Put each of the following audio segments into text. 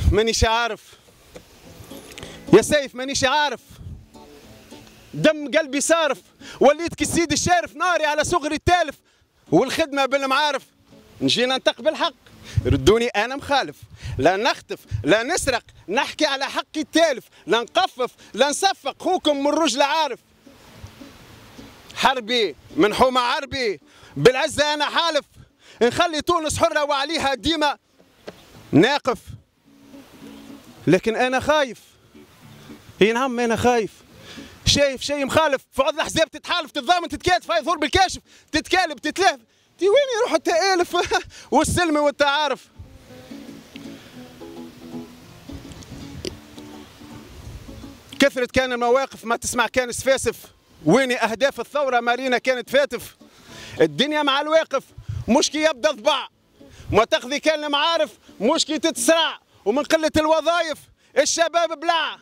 مانيش عارف يا سيف، مانيش عارف، دم قلبي صارف، وليت كالسيد الشارف، ناري على صغري التالف، والخدمة بالمعارف، نجي ننطق بالحق ردوني أنا مخالف، لا نختف لا نسرق، نحكي على حقي التالف، لا نقفف لا نصفق، خوكم من رجل عارف، حربي من حومة عربي، بالعزة أنا حالف، نخلي تونس حرة وعليها ديما ناقف، لكن أنا خايف، اي نعم أنا خايف، شايف شيء مخالف، في عض الأحزاب تتحالف، تتضامن، تتكاتف، هاي ظهور بالكاشف، تتكالب، تتلهف، تي وين يروحوا التآلف والسلم والتعارف؟ كثرت كان المواقف ما تسمع كان سفاسف، وين أهداف الثورة مارينا كانت فاتف، الدنيا مع الواقف مش كي يبدا ضباع، ما تاخذي كان المعارف مش كي تتسرع، ومن قلة الوظائف الشباب بلع،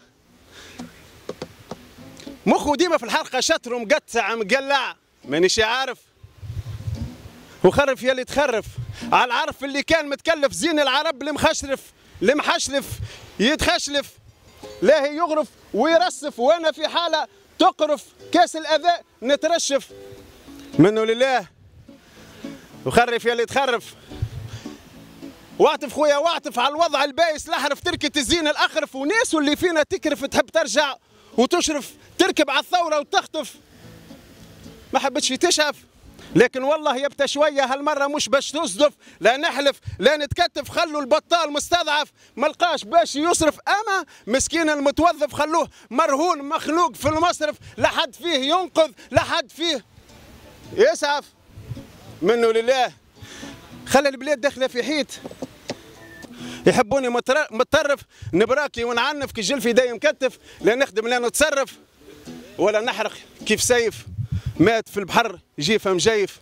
مخه ديما في الحلقة شطر ومقطع مقلع، مانيش عارف، وخرف يلي تخرف على العرف اللي كان متكلف، زين العرب المحشرف يتخشلف، لاهي يغرف ويرسف، وانا في حالة تقرف كاس الأذى نترشف، منه لله، وخرف يلي تخرف، واعطف خويا واعطف على الوضع البايس الأحرف، تركة الزين الأخرف، وناس اللي فينا تكرف تحب ترجع وتشرف، تركب على الثورة وتخطف، ما حبتش تشهف، لكن والله يبتا شوية هالمرة مش باش تصدف، لا نحلف لا نتكتف، خلوا البطال مستضعف ملقاش باش يصرف، أما مسكين المتوظف خلوه مرهون مخلوق في المصرف، لا حد فيه ينقذ لا حد فيه يسعف، منه لله، خلى البلاد داخلة في حيط، يحبوني متطرف، نبراكي ونعنف كي جلفي دايم مكتف، لا نخدم لا نتصرف ولا نحرق كيف سيف مات في البحر جيفه مجيف،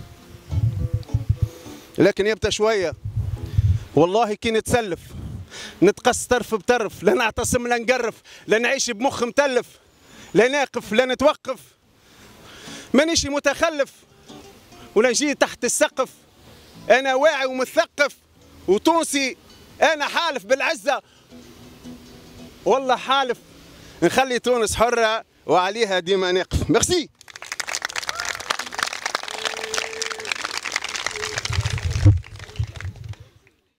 لكن يبتا شويه والله كي نتسلف نتقص طرف بطرف، لا نعتصم لا نقرف، لا نعيش بمخ متلف، لا ناقف لا نتوقف، مانيش متخلف ولا نجي تحت السقف، انا واعي ومثقف وتونسي، انا حالف بالعزه والله حالف نخلي تونس حره وعليها ديما نقف. ميرسي.